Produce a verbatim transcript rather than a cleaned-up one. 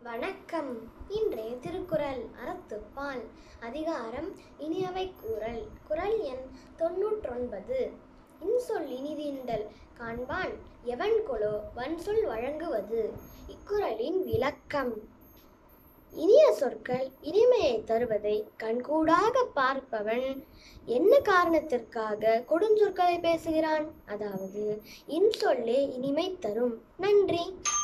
வணக்கம். இன்றைய திருக்குறள் அறத்துப்பால். அதிகாரம் இனியவை கூறல். குறள் எண் தொன்னூற்றொன்பது. இன்சொல் இனிதீண்டல் காண்பான் எவன் கொலோ வன்சொல் வழங்குவது. இக்குறளின் விளக்கம். இனிய சொற்கள் இனிமையை தருவதை கண்கூடாக பார்ப்பவன் என்ன காரணத்திற்காக கொடுஞ்சொற்களை பேசுகிறான்? அதாவது இன்சொல்லே இனிமை தரும். நன்றி.